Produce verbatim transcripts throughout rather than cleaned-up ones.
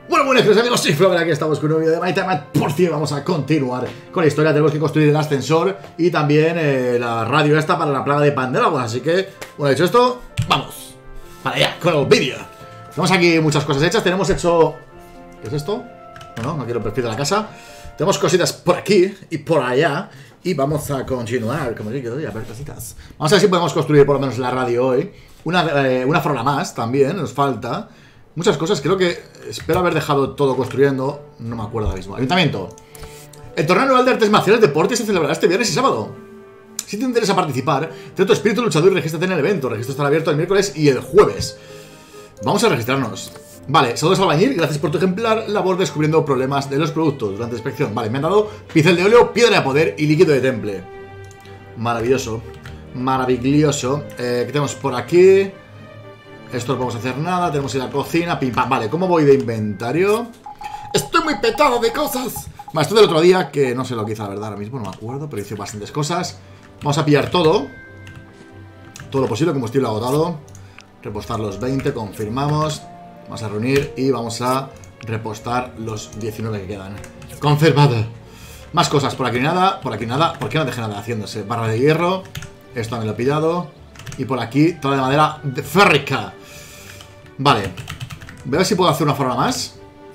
Bueno, buenos días amigos, soy Flover, aquí estamos con un vídeo de My Time at Por cierto, vamos a continuar con la historia. Tenemos que construir el ascensor y también eh, la radio esta para la plaga de Pandrágora. Así que, bueno, dicho esto, vamos para allá con el vídeo. Tenemos aquí muchas cosas hechas, tenemos hecho... ¿Qué es esto? No, no, no quiero el perfil de la casa. Tenemos cositas por aquí y por allá. Y vamos a continuar, como yo quiero, a ver cositas. Vamos a ver si podemos construir por lo menos la radio hoy. Una, eh, una farola más también, nos falta. Muchas cosas, creo que espero haber dejado todo construyendo. No me acuerdo ahora mismo. Ayuntamiento. El torneo anual de artes marciales deportes se celebrará este viernes y sábado. Si te interesa participar, ten tu espíritu luchador y regístrate en el evento. El registro estará abierto el miércoles y el jueves. Vamos a registrarnos. Vale, saludos albañil, gracias por tu ejemplar labor descubriendo problemas de los productos durante la inspección. Vale, me han dado pincel de óleo, piedra de poder y líquido de temple. Maravilloso. Maravilloso. Eh, ¿Qué tenemos por aquí? Esto no podemos hacer nada, tenemos que ir a la cocina, pim pam. Vale, ¿cómo voy de inventario? Estoy muy petado de cosas. Vale, esto del otro día, que no sé lo que hice la verdad ahora mismo, no me acuerdo, pero hice bastantes cosas. Vamos a pillar todo. Todo lo posible, combustible agotado. Repostar los veinte, confirmamos. Vamos a reunir y vamos a repostar los diecinueve que quedan. Confirmado. Más cosas, por aquí nada, por aquí nada. ¿Por qué no dejé nada haciéndose? Barra de hierro. Esto también lo he pillado. Y por aquí, toda de madera de férrica. Vale. Voy a ver si puedo hacer una farola más.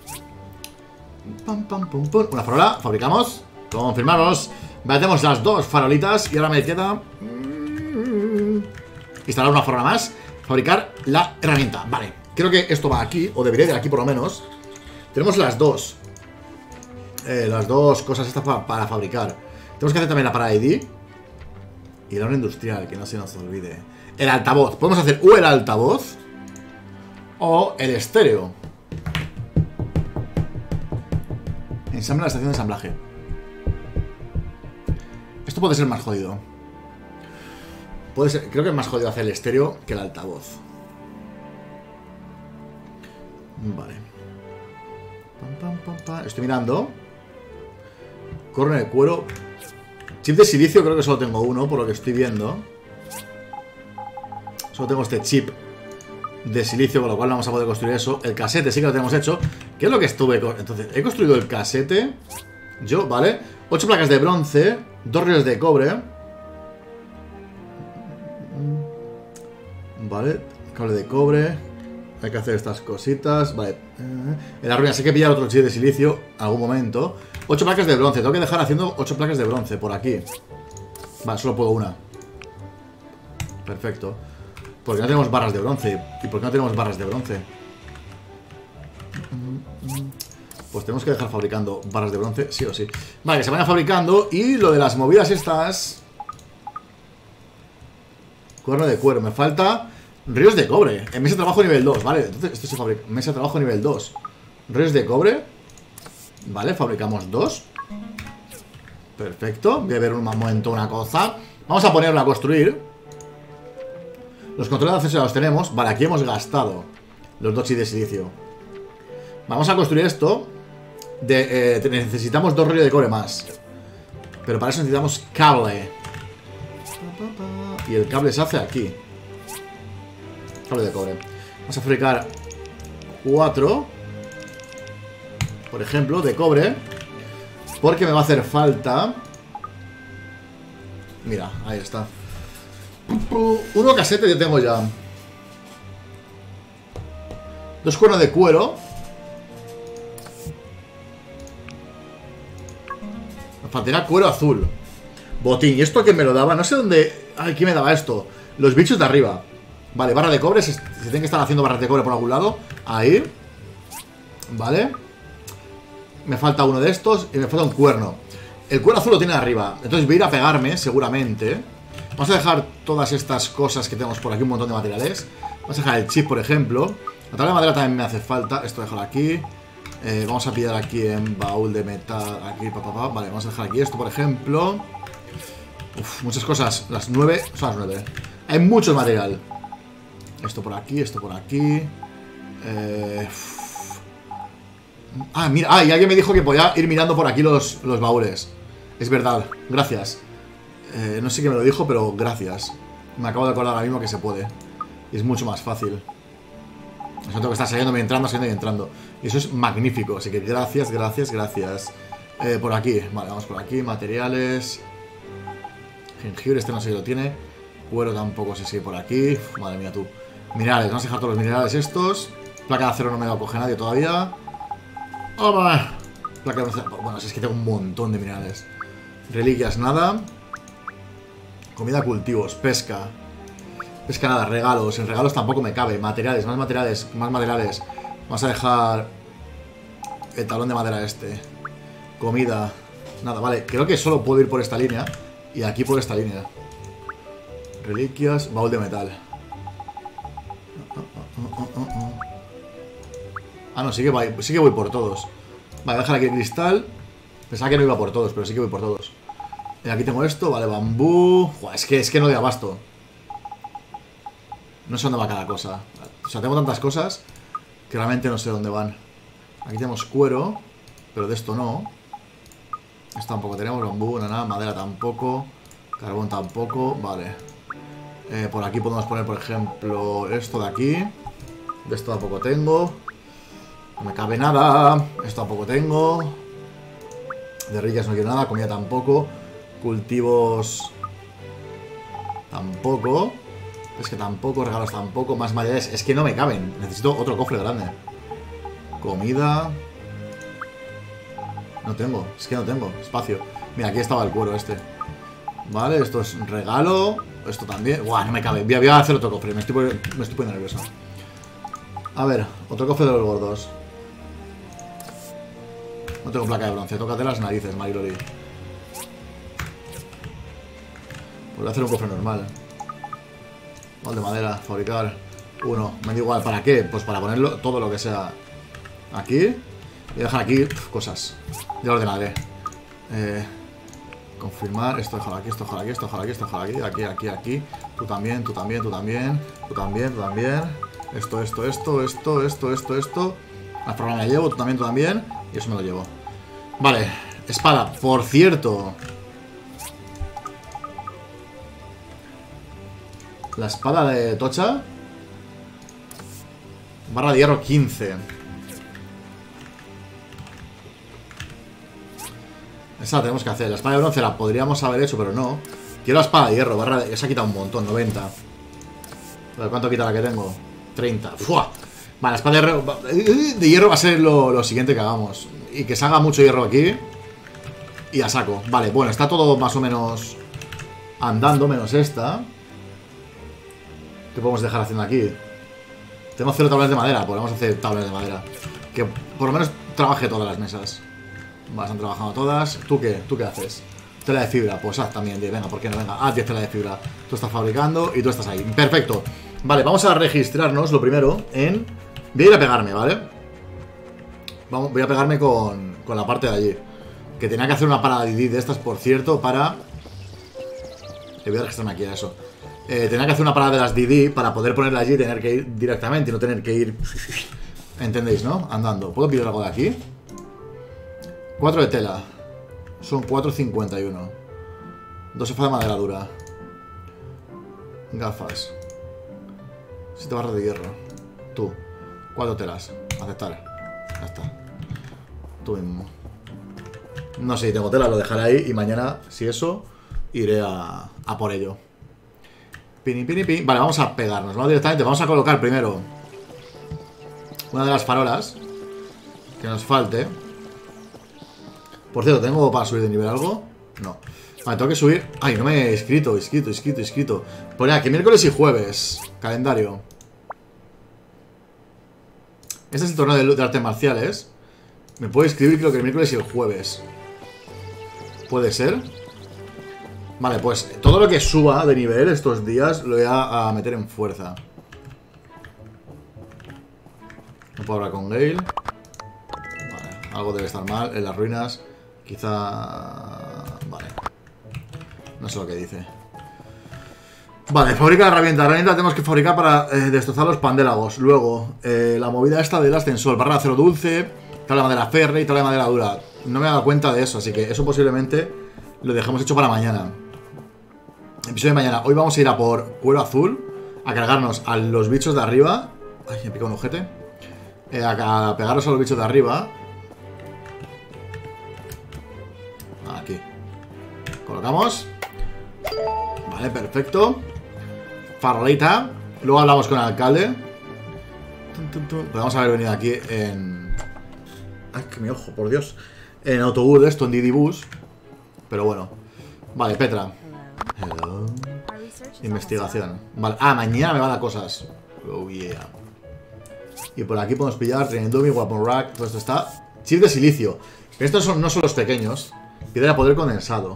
Pam, pam, pum, pum. Una farola, fabricamos. Confirmamos. Vale, tenemos las dos farolitas. Y ahora me queda instalar una farola más. Fabricar la herramienta. Vale. Creo que esto va aquí, o debería ir aquí por lo menos. Tenemos las dos eh, Las dos cosas estas pa para fabricar. Tenemos que hacer también la para I D y el horno industrial, que no se nos olvide. El altavoz, podemos hacer o el altavoz o el estéreo. Ensambla la estación de ensamblaje. Esto puede ser más jodido. Puede ser, creo que es más jodido hacer el estéreo que el altavoz. Vale. Pam, pam, pam, pam. Estoy mirando. Corne de cuero. Chip de silicio creo que solo tengo uno, por lo que estoy viendo. Solo tengo este chip de silicio, con lo cual no vamos a poder construir eso. El casete sí que lo tenemos hecho. ¿Qué es lo que estuve con? Entonces, he construido el casete. Yo, ¿vale? ocho placas de bronce. Dos ríos de cobre. Vale. Cable de cobre. Hay que hacer estas cositas. Vale. En la ruina sí que pillar otro chip de silicio algún momento. ocho placas de bronce. Tengo que dejar haciendo ocho placas de bronce por aquí. Vale, solo puedo una. Perfecto. Porque no tenemos barras de bronce. ¿Y por qué no tenemos barras de bronce? Pues tenemos que dejar fabricando barras de bronce, sí o sí. Vale, que se vayan fabricando. Y lo de las movidas estas. Cuerno de cuero. Me falta... Ríos de cobre, en mesa de trabajo nivel dos, vale, entonces esto se fabrica, mesa de trabajo nivel dos. Ríos de cobre. Vale, fabricamos dos. Perfecto, voy a ver un momento una cosa. Vamos a ponerlo a construir. Los controles de acceso ya los tenemos. Vale, aquí hemos gastado los dos chips de silicio. Vamos a construir esto de, eh, necesitamos dos ríos de cobre más. Pero para eso necesitamos cable. Y el cable se hace aquí. Cable de cobre. Vamos a fabricar cuatro, por ejemplo, de cobre, porque me va a hacer falta. Mira, ahí está. Uno casete yo tengo ya. Dos cuernos de cuero. Me faltaría cuero azul. Botín. ¿Y esto que me lo daba? No sé dónde... Ay, ¿quién me daba esto? Los bichos de arriba. Vale, barra de cobre, se, se tienen que estar haciendo barras de cobre por algún lado. Ahí. Vale. Me falta uno de estos y me falta un cuerno. El cuerno azul lo tiene arriba. Entonces voy a ir a pegarme, seguramente. Vamos a dejar todas estas cosas que tenemos por aquí, un montón de materiales. Vamos a dejar el chip, por ejemplo. La tabla de madera también me hace falta. Esto dejarlo aquí. eh, Vamos a pillar aquí en baúl de metal. Aquí, pa, pa, pa. Vale, vamos a dejar aquí esto, por ejemplo. Uf, muchas cosas. Las nueve, son las nueve. Hay mucho material. Esto por aquí, esto por aquí. Eh... Ah, mira, ah, y alguien me dijo que podía ir mirando por aquí los, los baúles. Es verdad, gracias. eh, No sé quién me lo dijo, pero gracias. Me acabo de acordar ahora mismo que se puede. Y es mucho más fácil. O sea, tengo que estar saliendo y entrando, saliendo y entrando. Y eso es magnífico, así que gracias, gracias, gracias. eh, Por aquí, vale, vamos por aquí. Materiales. Jengibre, este no sé si lo tiene. Cuero tampoco sé si por aquí. Uf, madre mía tú. Minerales, vamos a dejar todos los minerales estos. Placa de acero no me la coge nadie todavía. ¡Vamos! Placa de acero, bueno, si es que tengo un montón de minerales. Reliquias, nada. Comida, cultivos, pesca. Pesca, nada, regalos. En regalos tampoco me cabe. Materiales, más materiales, más materiales. Vamos a dejar el tablón de madera este. Comida. Nada, vale. Creo que solo puedo ir por esta línea. Y aquí por esta línea. Reliquias, baúl de metal. Ah, no, sí que voy, sí que voy por todos. Vale, voy a dejar aquí el cristal. Pensaba que no iba por todos, pero sí que voy por todos. Y aquí tengo esto, vale, bambú. Joder, es que, es que no doy abasto. No sé dónde va cada cosa. O sea, tengo tantas cosas que realmente no sé dónde van. Aquí tenemos cuero, pero de esto no. Esto tampoco tenemos, bambú, nada, madera tampoco. Carbón tampoco, vale. eh, Por aquí podemos poner, por ejemplo, esto de aquí. De esto tampoco tengo. No me cabe nada. Esto tampoco tengo. De rillas no quiero nada, comida tampoco. Cultivos tampoco. Es que tampoco, regalos tampoco. Más materiales, es que no me caben. Necesito otro cofre grande. Comida. No tengo, es que no tengo espacio. Mira, aquí estaba el cuero este. Vale, esto es regalo. Esto también, guau, no me cabe. Voy a, voy a hacer otro cofre, me estoy, me estoy poniendo nervioso. A ver, otro cofre de los gordos. No tengo placa de bronce, tócate las narices, Mariloli. Pues voy a hacer un cofre normal. Molde de madera, fabricar. Uno, me da igual, ¿para qué? Pues para ponerlo todo lo que sea aquí. Y dejar aquí pf, cosas. Ya lo ordenaré. Eh, confirmar, esto déjalo aquí, esto déjalo aquí, esto déjalo aquí, esto déjalo aquí, aquí, aquí, aquí. Tú también, tú también, tú también. Tú también, tú también. Esto, esto, esto, esto, esto, esto, esto. Al programa me llevo, tú también, tú también. Y eso me lo llevo. Vale, espada, por cierto. La espada de Tocha. Barra de hierro quince. Esa la tenemos que hacer. La espada de bronce la podríamos haber hecho, pero no. Quiero la espada de hierro. Barra de... Esa quita un montón, noventa. A ver, ¿cuánto quita la que tengo? treinta. ¡Fua! Vale, la espada de hierro, de hierro va a ser lo, lo siguiente que hagamos. Y que salga mucho hierro aquí. Y a saco. Vale, bueno, está todo más o menos andando, menos esta. ¿Qué podemos dejar haciendo aquí? Tenemos cero tablas de madera. Podemos hacer tablas de madera. Que por lo menos trabaje todas las mesas. Vale, están trabajando todas. ¿Tú qué? ¿Tú qué haces? Tela de fibra. Pues haz también. Venga, ¿por qué no? Venga, haz diez tela de fibra. Tú estás fabricando y tú estás ahí. Perfecto. Vale, vamos a registrarnos lo primero en... Voy a ir a pegarme, ¿vale? Vamos, voy a pegarme con, con la parte de allí. Que tenía que hacer una parada de de estas, por cierto, para... Le voy a registrarme aquí a eso. Eh, tenía que hacer una parada de las D D para poder ponerla allí y tener que ir directamente y no tener que ir... ¿Entendéis, no? Andando. ¿Puedo pillar algo de aquí? cuatro de tela. Son cuatro cincuenta y uno. Dos sofás de madera dura. Gafas. siete barras de hierro. Tú. Cuatro telas. Aceptar. Ya está. Tú mismo. No sé si tengo tela, lo dejaré ahí. Y mañana, si eso, iré a, a por ello. Pini, pini, pini. Vale, vamos a pegarnos. Vamos directamente. Vamos a colocar primero una de las farolas que nos falte. Por cierto, ¿tengo para subir de nivel algo? No. Vale, tengo que subir... Ay, no me he inscrito, inscrito, inscrito, inscrito. Pues ya, que miércoles y jueves. Calendario. Este es el torneo de, de artes marciales. Me puedo inscribir creo que el miércoles y el jueves. ¿Puede ser? Vale, pues todo lo que suba de nivel estos días lo voy a, a meter en fuerza. No puedo hablar con Gale. Vale, algo debe estar mal en las ruinas. Quizá... Vale. No sé lo que dice. Vale, fabrica la herramienta. La herramienta la tenemos que fabricar para eh, destrozar los pandélagos. Luego, eh, la movida esta del ascensor. Barra de acero dulce, tabla de madera férrea y tabla de madera dura. No me he dado cuenta de eso, así que eso posiblemente lo dejemos hecho para mañana. Episodio de mañana. Hoy vamos a ir a por cuero azul, a cargarnos a los bichos de arriba Ay, me pica un ojete. Eh, a, a pegaros a los bichos de arriba. Aquí. Colocamos. Vale, perfecto. Farolita. Luego hablamos con el alcalde. Podemos haber venido aquí en... Ay, que mi ojo, por Dios. En autobús de esto, en Didi Bus. Pero bueno. Vale, Petra. Hello. Investigación. Vale. Ah, mañana me van a cosas. Oh, yeah. Y por aquí podemos pillar Trinidumi, Weapon Rack. Todo esto está. Chip de silicio. Estos son, no son los pequeños. Piedra de poder condensado.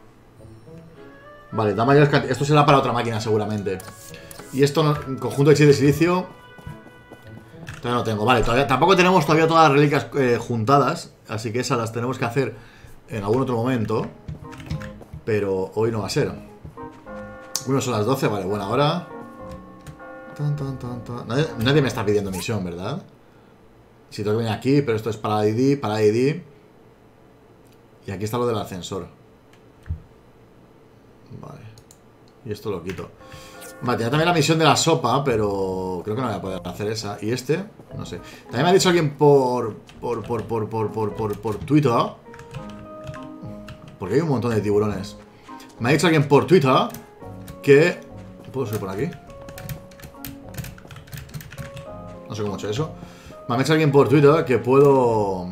Vale, da mayores cantidades. Esto será para otra máquina seguramente. Y esto, no, conjunto de chip de silicio. Todavía no tengo. Vale, todavía, tampoco tenemos todavía todas las reliquias eh, juntadas. Así que esas las tenemos que hacer en algún otro momento. Pero hoy no va a ser. Bueno, son las doce, vale, buena hora. Tan, tan, tan, tan. Nadie, nadie me está pidiendo misión, ¿verdad? Si tengo que venir aquí, pero esto es para I D, para I D. Y aquí está lo del ascensor. Vale. Y esto lo quito. Vale, tenía también la misión de la sopa, pero creo que no voy a poder hacer esa. Y este, no sé. También me ha dicho alguien por por, por, por, por, por, por, por Twitter. Porque hay un montón de tiburones. Me ha dicho alguien por Twitter que... ¿Puedo subir por aquí? No sé cómo he hecho eso. Me ha dicho alguien por Twitter que puedo...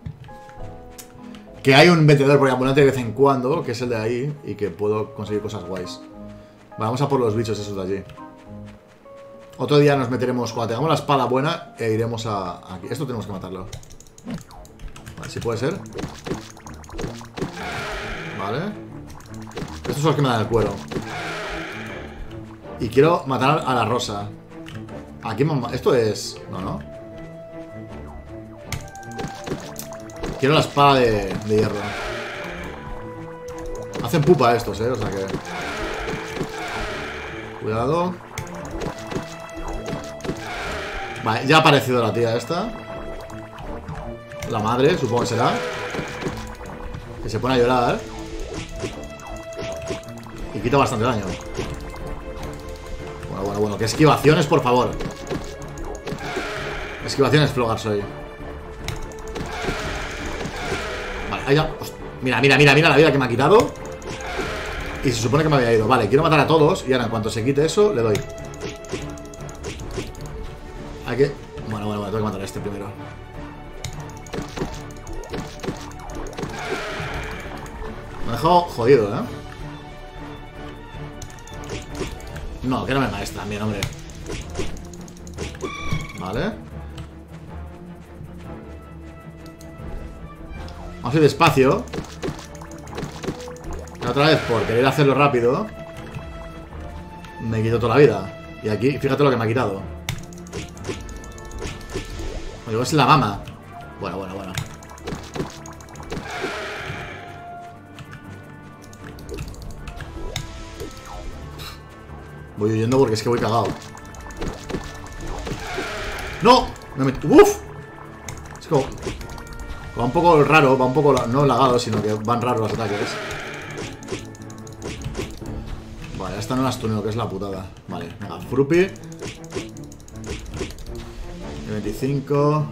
Que hay un vendedor por ambulante de vez en cuando, que es el de ahí, y que puedo conseguir cosas guays. Vamos a por los bichos esos de allí. Otro día nos meteremos, cuando tengamos la espada buena, e iremos a... Aquí. Esto tenemos que matarlo. Vale, si puede ser. Vale. Estos son los que me dan el cuero. Y quiero matar a la rosa. Aquí me... Esto es... No, no. Quiero la espada de, de hierro. Hacen pupa estos, eh. O sea que... Cuidado. Vale, ya ha aparecido la tía esta. La madre, supongo que será. Que se pone a llorar. Y quita bastante daño. Bueno, bueno, bueno. Que esquivaciones, por favor. Esquivaciones, Flogar soy. Vale, ahí ya. Mira, mira, mira, mira la vida que me ha quitado. Y se supone que me había ido. Vale, quiero matar a todos. Y ahora en cuanto se quite eso, le doy. Hay que... Bueno, bueno, bueno, tengo que matar a este primero. Me ha dejado jodido, ¿eh? No, que no me mates también, hombre. Vale. Vamos a ir despacio. Y otra vez, por querer hacerlo rápido, me quito toda la vida. Y aquí, fíjate lo que me ha quitado. Digo, es la mama. Bueno, bueno, bueno. Voy huyendo porque es que voy cagado. ¡No! Me metí... ¡Uf! Es como... Va un poco raro, va un poco... No lagado, sino que van raros los ataques. Vale, esta no la stuneo, que es la putada. Vale, venga, Frupi. veinticinco.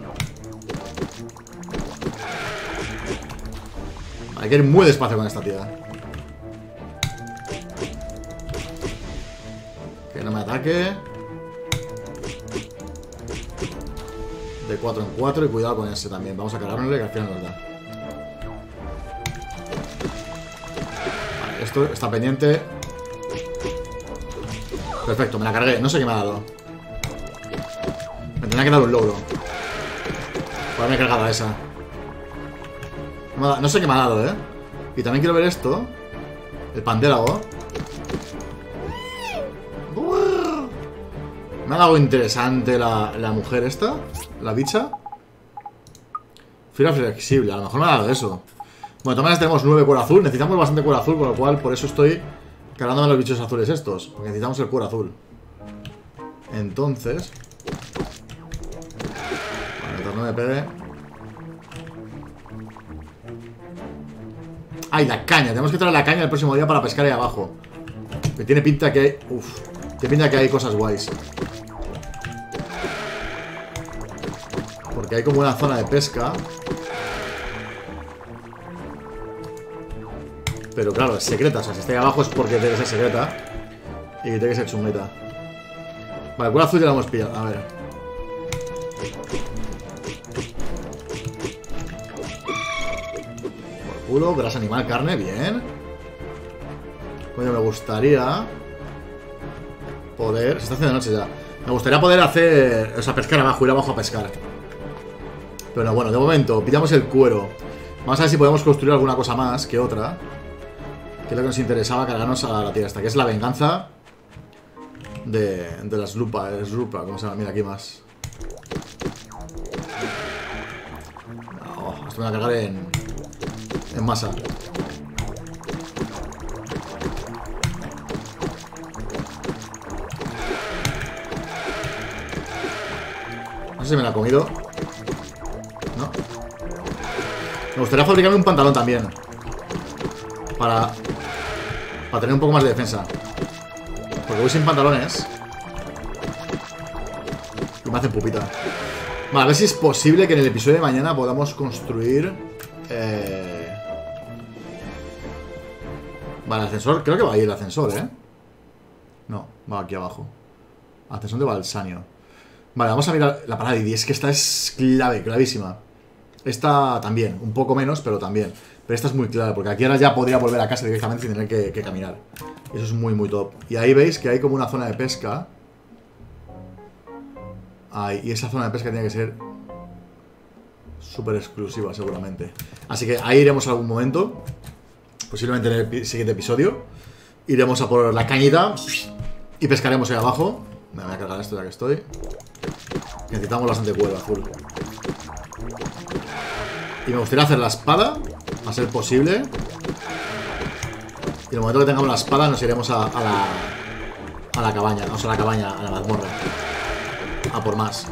Vale, hay que ir muy despacio con esta tía. Que no me ataque. De cuatro en cuatro y cuidado con ese también. Vamos a cargarle que al final nos da. Vale, esto está pendiente. Perfecto, me la cargué. No sé qué me ha dado. Me tendría que dar un logro por haberme cargado a esa. No, me ha dado, no sé qué me ha dado, eh. Y también quiero ver esto. El pandélago. Me ha dado interesante la, la mujer esta. La bicha. Fibra flexible. A lo mejor me ha dado eso. Bueno, de todas maneras tenemos nueve cuero azul. Necesitamos bastante cuero azul, con lo cual por eso estoy cargándome los bichos azules estos. Porque necesitamos el cuero azul. Entonces... Vale, no me pegue. ¡Ay, la caña! Tenemos que traer la caña el próximo día para pescar ahí abajo. Que tiene pinta que hay... Uf. Tiene pinta que hay cosas guays. que hay como una zona de pesca. Pero claro, es secreta. O sea, si está ahí abajo es porque tiene que ser secreta. Y tiene que ser chungueta. Vale, el culo azul ya lo hemos pillado. A ver. Por culo, grasa animal, carne, bien. Coño, me gustaría poder... Se está haciendo de noche ya. Me gustaría poder hacer... O sea, pescar abajo, ir abajo a pescar. Pero no, bueno, de momento, pillamos el cuero. Vamos a ver si podemos construir alguna cosa más que otra. Que es lo que nos interesaba, cargarnos a la tía esta. Que es la venganza de, de las lupas. Lupa, ¿cómo se llama? Mira, aquí más. No, esto me va a cargar en... En masa. No sé si me la ha comido. No. Me gustaría fabricarme un pantalón también. Para... Para tener un poco más de defensa. Porque voy sin pantalones. Y me hacen pupita. Vale, a ver si es posible que en el episodio de mañana podamos construir... Eh... Vale, el ascensor. Creo que va a ir el ascensor, ¿eh? No, va aquí abajo. Ascensor de Balsanio. Vale, vamos a mirar la parada. Y es que esta es clave, clavísima. Esta también, un poco menos, pero también. Pero esta es muy clave, porque aquí ahora ya podría volver a casa directamente sin tener que, que caminar. Eso es muy, muy top. Y ahí veis que hay como una zona de pesca. Ahí, y esa zona de pesca tiene que ser súper exclusiva, seguramente. Así que ahí iremos algún momento. Posiblemente en el siguiente episodio. Iremos a por la cañita y pescaremos ahí abajo. Me voy a cargar esto ya que estoy. Necesitamos bastante cuero azul. Y me gustaría hacer la espada, a ser posible. Y en el momento que tengamos la espada nos iremos a, a la a la cabaña, o sea, a la cabaña, a la mazmorra. A por más.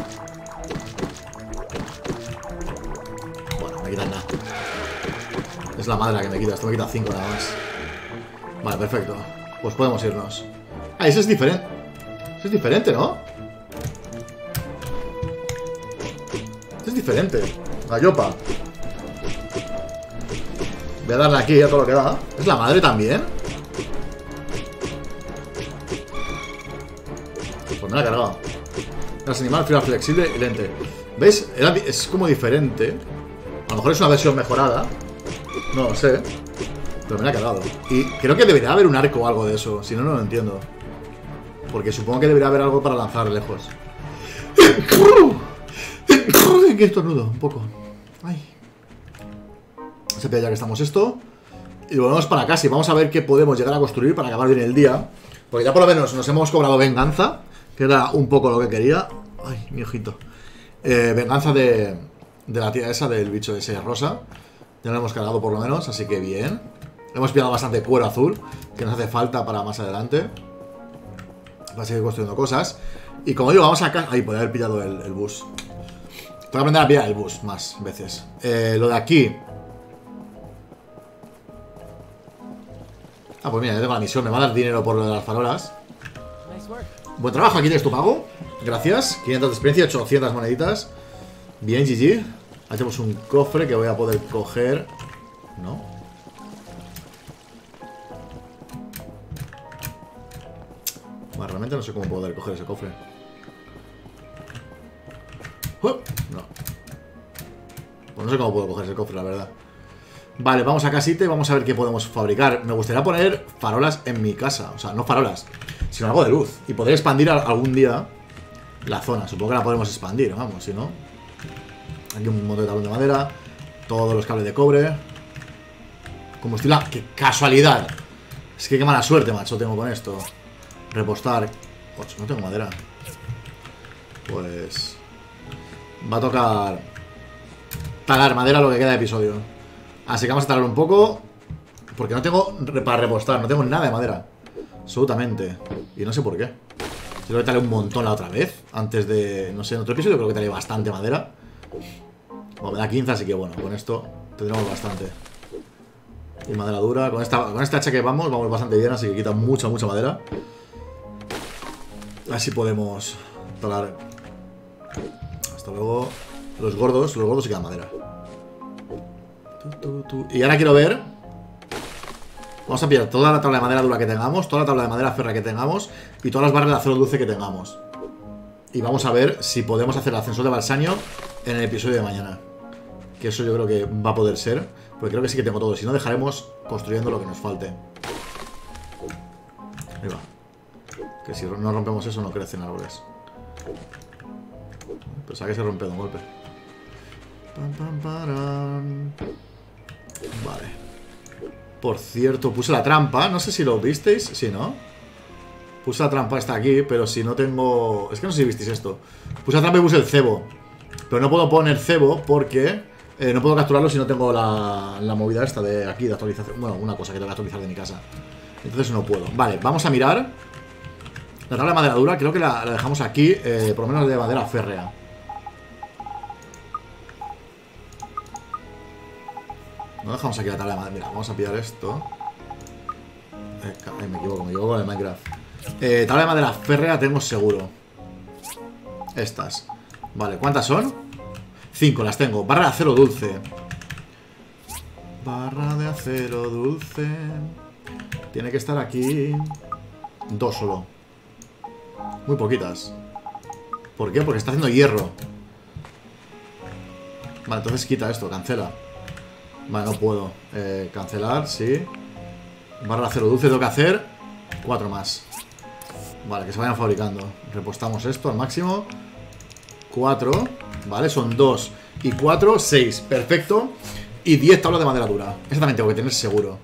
Bueno, me quitan nada. Es la madre la que me quita, esto me quita cinco nada más. Vale, perfecto. Pues podemos irnos. Ah, ese es diferente. Ese es diferente, ¿no? Ese es diferente. Gallopa. Voy a darle aquí a todo lo que da. ¿Es la madre también? Pues me la he cargado. Es animal, fila flexible y lente. ¿Veis? Era, es como diferente. A lo mejor es una versión mejorada. No lo sé. Pero me la he cargado. Y creo que debería haber un arco o algo de eso. Si no, no lo entiendo. Porque supongo que debería haber algo para lanzar lejos. Que estornudo, un poco. Ay. Se pilla ya que estamos esto. Y volvemos para casa y vamos a ver qué podemos llegar a construir para acabar bien el día. Porque ya por lo menos nos hemos cobrado venganza, que era un poco lo que quería. Ay, mi ojito. eh, Venganza de, de la tía esa, del bicho ese rosa. Ya lo hemos cargado por lo menos, así que bien. Hemos pillado bastante cuero azul, que nos hace falta para más adelante. Para seguir construyendo cosas. Y como digo, vamos a casa. Ahí, podría haber pillado el, el bus. Tengo que aprender a pillar el bus más veces. eh, Lo de aquí. Ah, pues mira, ya tengo la misión. Me va a dar dinero por lo de las farolas. Buen trabajo, aquí tienes tu pago. Gracias, quinientas de experiencia, ochocientas moneditas. Bien, G G. Hacemos un cofre que voy a poder coger. ¿No? Bueno, realmente no sé cómo poder coger ese cofre. Uh, no. Pues no sé cómo puedo coger ese cofre, la verdad. Vale, vamos a casita y vamos a ver qué podemos fabricar. Me gustaría poner farolas en mi casa. O sea, no farolas, sino algo de luz. Y poder expandir algún día la zona. Supongo que la podemos expandir, vamos, si no. Aquí un montón de tablón de madera. Todos los cables de cobre. Combustible. ¡Qué casualidad! Es que qué mala suerte, macho, tengo con esto. Repostar. ocho, no tengo madera. Pues... va a tocar talar madera lo que queda de episodio. Así que vamos a talar un poco. Porque no tengo para repostar. No tengo nada de madera. Absolutamente. Y no sé por qué. Yo creo que talé un montón la otra vez. Antes de... no sé, en otro episodio creo que talé bastante madera. Bueno, me da quince, así que bueno, con esto tendremos bastante. Y madera dura. Con esta, con esta hacha que vamos, vamos bastante bien. Así que quita mucha, mucha madera. Así podemos talar. Hasta luego. Los gordos, los gordos sí quedan madera. Y ahora quiero ver. Vamos a pillar toda la tabla de madera dura que tengamos, toda la tabla de madera férrea que tengamos y todas las barras de acero dulce que tengamos. Y vamos a ver si podemos hacer el ascensor de Balsanio en el episodio de mañana. Que eso yo creo que va a poder ser, porque creo que sí que tengo todo. Si no, dejaremos construyendo lo que nos falte. Ahí va. Que si no rompemos eso no crecen árboles. Pensaba que se rompe de un golpe. Pam, pam, param. Vale. Por cierto, puse la trampa. No sé si lo visteis. Si no. Puse la trampa, está aquí. Pero si no tengo... Es que no sé si visteis esto. Puse la trampa y puse el cebo. Pero no puedo poner cebo porque eh, no puedo capturarlo si no tengo la, la movida esta de aquí de actualización. Bueno, una cosa que tengo que actualizar de mi casa. Entonces no puedo. Vale, vamos a mirar. La tabla de madera dura creo que la, la dejamos aquí. Eh, por lo menos de madera férrea. No dejamos aquí la tabla de madera. Mira, vamos a pillar esto. Eh, me equivoco, me equivoco con el Minecraft. Eh, tabla de madera férrea tengo seguro. Estas. Vale, ¿cuántas son? Cinco, las tengo. Barra de acero dulce. Barra de acero dulce. Tiene que estar aquí. Dos solo. Muy poquitas. ¿Por qué? Porque está haciendo hierro. Vale, entonces quita esto, cancela. Vale, no puedo. Eh, cancelar, sí. Barra de acero dulce tengo que hacer cuatro más. Vale, que se vayan fabricando. Repostamos esto al máximo. Cuatro. Vale, son dos y cuatro, seis. Perfecto. Y diez tablas de madera dura. Esa también tengo que tener seguro.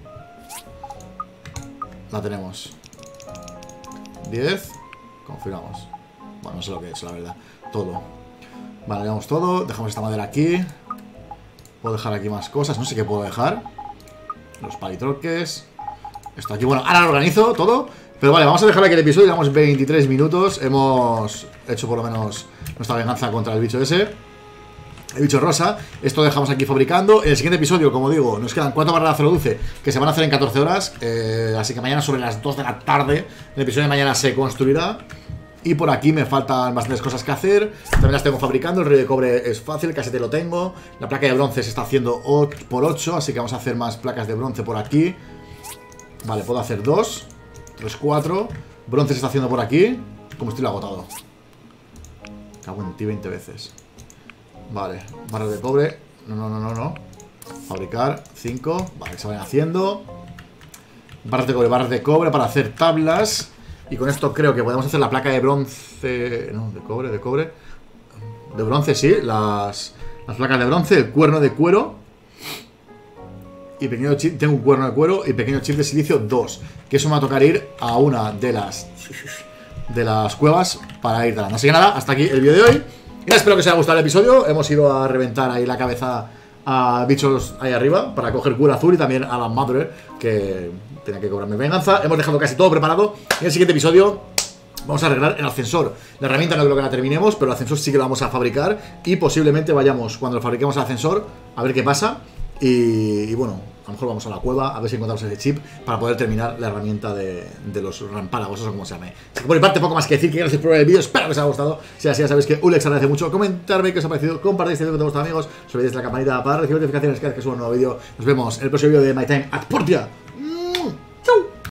La tenemos. diez. Confirmamos. Bueno, no sé lo que es, la verdad. Todo. Vale, dejamos todo. Dejamos esta madera aquí. Puedo dejar aquí más cosas. No sé qué puedo dejar. Los palitroques. Esto aquí. Bueno, ahora lo organizo todo. Pero vale, vamos a dejar aquí el episodio. Llevamos veintitrés minutos. Hemos hecho por lo menos nuestra venganza contra el bicho ese. El bicho rosa. Esto lo dejamos aquí fabricando. En el siguiente episodio, como digo, nos quedan cuatro barras de acero dulce que se van a hacer en catorce horas. Eh, así que mañana sobre las dos de la tarde el episodio de mañana se construirá. Y por aquí me faltan bastantes cosas que hacer. También las tengo fabricando. El río de cobre es fácil, casi te lo tengo. La placa de bronce se está haciendo por ocho. Así que vamos a hacer más placas de bronce por aquí. Vale, puedo hacer dos, tres, cuatro. Bronce se está haciendo por aquí. Combustible agotado. Cago en ti veinte veces. Vale, barras de cobre. No, no, no, no, no. Fabricar, cinco. Vale, que se vayan haciendo. Barras de cobre, barras de cobre para hacer tablas. Y con esto creo que podemos hacer la placa de bronce. No, de cobre, de cobre. De bronce, sí. Las, las placas de bronce, el cuerno de cuero. Y pequeño chip, tengo un cuerno de cuero y pequeño chip de silicio dos. Que eso me va a tocar ir a una de las De las cuevas para ir talando. Así que nada, hasta aquí el vídeo de hoy. Y espero que os haya gustado el episodio. Hemos ido a reventar ahí la cabeza a bichos ahí arriba para coger cuero azul y también a la madre que tenía que cobrarme venganza. Hemos dejado casi todo preparado. En el siguiente episodio vamos a arreglar el ascensor. La herramienta no creo que la terminemos, pero el ascensor sí que lo vamos a fabricar. Y posiblemente vayamos, cuando lo fabriquemos el ascensor, a ver qué pasa. Y, y bueno, a lo mejor vamos a la cueva a ver si encontramos ese chip para poder terminar la herramienta de, de los rampálagos, o como se llame. Así que por mi parte, poco más que decir, que gracias por ver el vídeo, espero que os haya gustado. Si así, ya sabéis que Ulex agradece mucho. Comentarme qué os ha parecido, compartid este vídeo con todos vuestros amigos, os olvidéis de la campanita para recibir notificaciones cada vez que suba un nuevo vídeo. Nos vemos en el próximo vídeo de My Time at Portia.